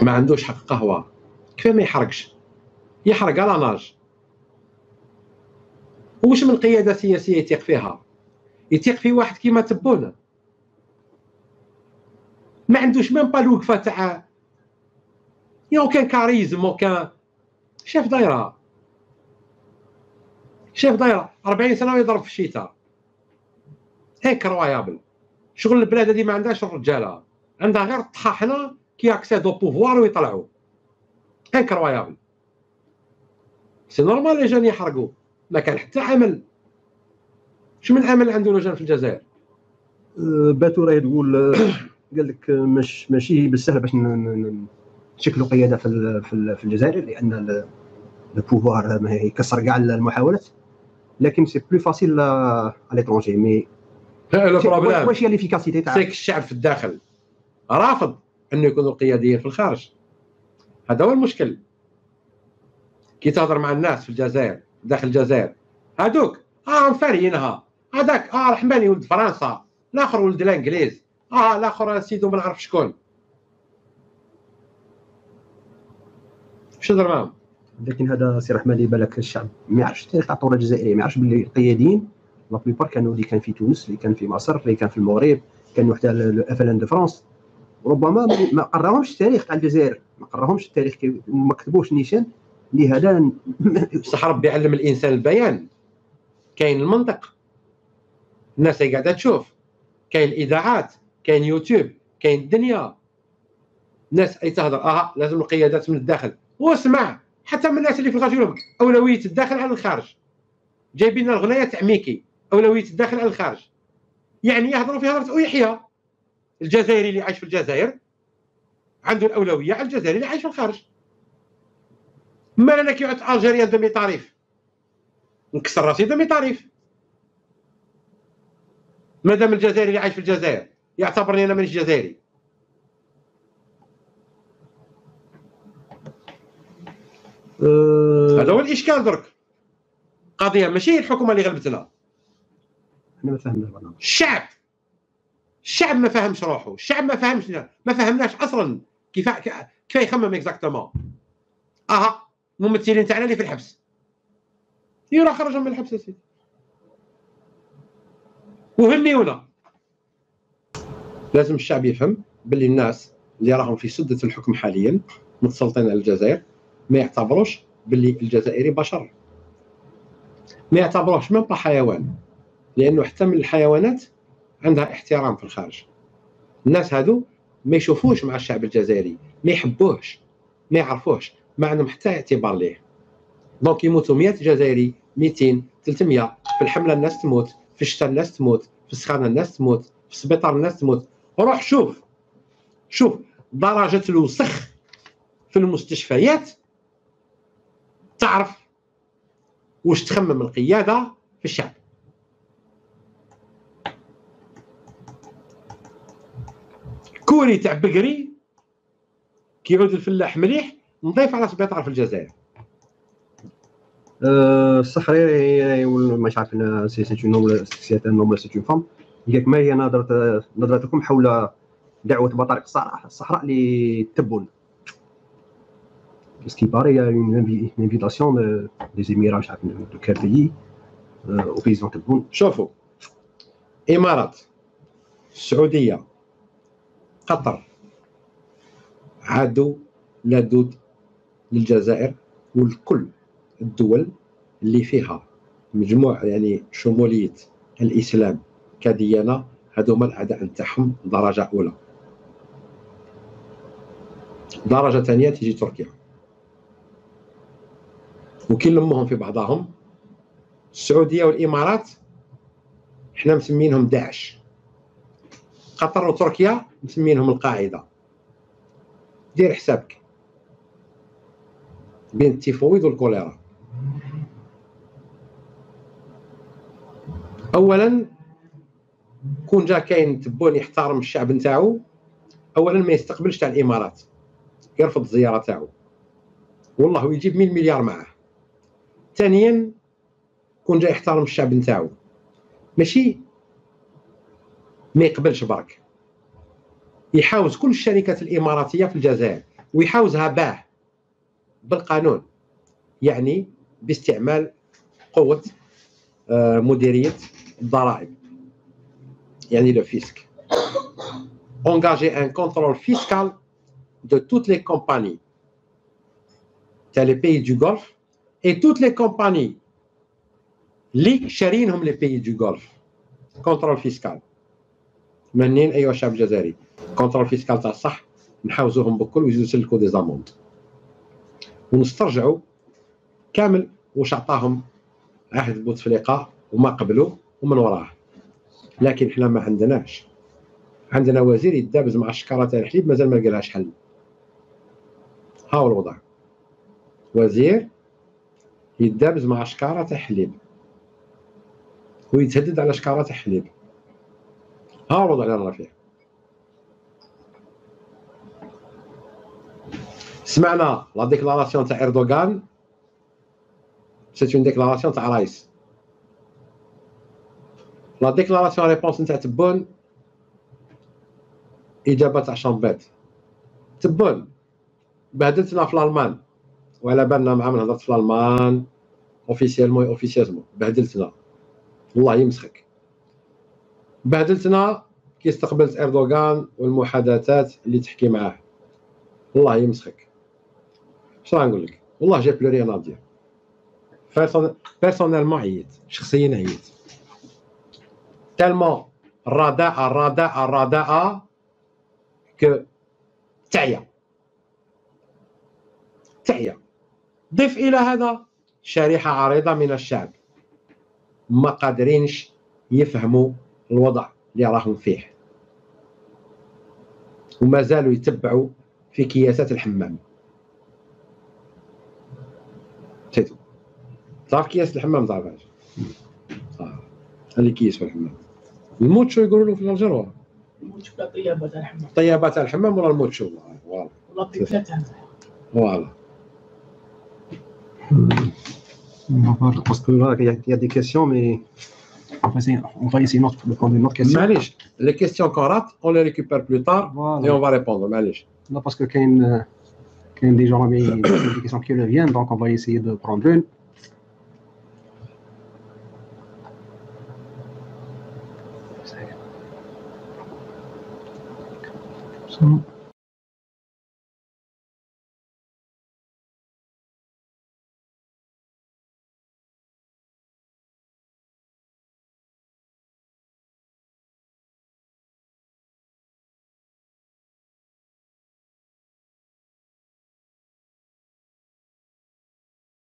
ما عندوش حق قهوه كيف ما يحرقش، يحرق على ناج. واش من قياده سياسيه يثيق فيها؟ يثيق في واحد كيما تبون ما عندوش ميم با الوقفه تاع يا كان كاريزم وكان شاف دايره 40 سنه ويضرب في الشتاء. انكرويابل. شغل البلاد هذه ما عندهاش الرجاله، عندها غير الطحاحنه كي اكسيدو بوفوار ويطلعوا. انكرويابل. سي نورمال لي جون يحرقوا، ما كان حتى عمل. شو من عمل عنده لو جون في الجزائر؟ باتو راه تقول قال لك ماشي بالسهل باش نشكلوا قياده في الجزائر، لان البوفوار ما يكسر كاع المحاولات، لكن سي بلو فاسيل على ليترونجي. مي لو بروبليم واش هي ليفيكاسيتي تاع سيك الشعب في الداخل رافض انه يكونوا قياديين في الخارج. هذا هو المشكل. كي تهضر مع الناس في الجزائر داخل الجزائر هذوك مفاريينها، هذاك رحماني ولد فرنسا، الاخر ولد الانجليز، الاخر سيدو ما نعرف شكون. واش هضر معاهم؟ لكن هذا سي رحماني بالك الشعب ما يعرفش التاريخ تاع الثوره الجزائريه، ما يعرفش باللي القياديين لا بليبار كانوا اللي كان في تونس، اللي كان في مصر، اللي كان في المغرب، كانوا حتى الاف ال ان دو فرنسا. ربما ما قراهمش التاريخ تاع الجزائر، ما قراهمش التاريخ، ما كتبوش نيشان لهذا. بصح ربي علم الانسان البيان. كاين المنطق، الناس هي قاعده تشوف، كاين الاذاعات، كاين يوتيوب، كاين الدنيا. الناس اي تهضر لازم القيادات من الداخل. واسمع حتى من الناس اللي في الخارج يقولوا اولويه الداخل على الخارج. جايبين لنا الغنايه تاع ميكي اولويه الداخل على الخارج، يعني يهضروا في هضره ويحيى. الجزائري اللي عايش في الجزائر عنده الاولويه على الجزائري اللي عايش في الخارج. ما انا كي عدت الجيريان دمي طريف نكسر راسي دمي طريف. مادام الجزائري اللي عايش في الجزائر يعتبرني انا مانيش جزائري. هذا هو الاشكال. درك قضيه ماشي الحكومه اللي غلبتنا، احنا ما فهمناش بعضنا. الشعب ما فهمش روحه، الشعب ما فهمناش اصلا كيف يخمم اكزاكتومون. الممثلين تاعنا اللي في الحبس يرا خرجوا من الحبس سيدي وهنيونا. لازم الشعب يفهم باللي الناس اللي راهم في سدة الحكم حاليا متسلطين على الجزائر ما يعتبروش باللي الجزائري بشر، ما يعتبروش من حيوان، لانه حتى من الحيوانات عندها احترام في الخارج. الناس هادو ما يشوفوش مع الشعب الجزائري، ما يحبوهش، ما يعرفوش، ما عندهم حتى اعتبار ليه. دونك يموتوا 100 جزائري، 200، 300 في الحمله الناس تموت، في الشتاء الناس تموت، في السخانه الناس تموت، في السبيطار الناس تموت. روح شوف درجه الوسخ في المستشفيات، تعرف واش تخمم القياده في الشعب. كوري تاع بقري كيعود الفلاح مليح نضيف على سبيطار في الجزائر. الصخريري مش عارف سي نوبل سي اون فام. ياك ما هي نظرتكم حول دعوه بطارق الصحراء للتبن؟ باسكو باري اون انفيتاسيون دي زيميرا مش عارف دو كال بيي او بيزون تبون. شوفوا، امارات، السعوديه، قطر عادوا لدود للجزائر ولكل الدول اللي فيها مجموع يعني شموليه الاسلام كديانه. هذوما الاعداء نتاعهم درجه اولى. درجه ثانيه تيجي تركيا، وكي نلمهم في بعضهم السعوديه والامارات احنا مسمينهم داعش. قطر وتركيا مسمينهم القاعده. دير حسابك بين التيفويد والكوليرا. اولا كون جا كاين تبون يحترم الشعب نتاعو، اولا ما يستقبلش تاع الامارات، يرفض الزياره تاعو والله ويجيب 100 مليار معاه. ثانيا كون جا يحترم الشعب نتاعو، ماشي ما يقبلش برك، يحاوز كل الشركات الاماراتيه في الجزائر ويحوزها باه بالقانون، يعني باستعمال قوة مديرية الضرائب، يعني لو فيسك. engager un contrôle fiscal de toutes les compagnies تاع les pays du Golfe et toutes les compagnies اللي شارينهم les pays du Golfe. contrôle fiscal منين ايوا الشعب الجزائري contrôle fiscal تاع الصح، نحاوزوهم بكل ويزيدو يسلكوا دي زاموند ونسترجعوا كامل واش عطاهم عهد بوتفليقه وما قبلوا ومن وراه. لكن احنا ما عندناش، عندنا وزير يتدابز مع الشكاره تاع الحليب مازال ما لقالهاش حل. ها هو الوضع، وزير يتدابز مع شكاره تاع الحليب ويتهدد على شكاره تاع الحليب. ها هو الوضع اللي رانا فيه. سمعنا لا ديكلاراسيون تاع اردوغان، سيت اون ديكلاراسيون تاع رايس. لا ديكلاراسيون ريبونس نتاع تبون اجابه تاع شامبيت. تبون بهدلتنا في الالمان، وعلى بالنا مع من هضرت في الالمان اوفيسيالمون اوفيسيالمون بهدلتنا، الله يمسخك. بهدلتنا كي استقبلت اردوغان والمحادثات اللي تحكي معاه، الله يمسخك. اش راه نقول لك، والله جا بلو ريان ادير. بيرسونيلمون عييت، شخصيا عييت، تالمون الرداء كو تعيا. ضف الى هذا شريحه عريضه من الشعب ما قادرينش يفهموا الوضع اللي راهم فيه وما زالوا يتبعوا في كياسات الحمام. تيتو تعرف كياس الحمام؟ تعرفهاش؟ اللي كيس في الحمام الموتشو يقولوا له في الجروه. الموتشو ولا طيابه تاع الحمام؟ طيابه تاع الحمام ولا الموتشو؟ ولا بيبسا تاع فوالا. Parce que là, il y a des questions, mais on va essayer de prendre une autre question. معليش les questions qu'on rate on les récupère plus tard Voilà. et on va répondre. معليش Non, parce que quand des gens avaient des questions qui reviennent, donc on va essayer de prendre une.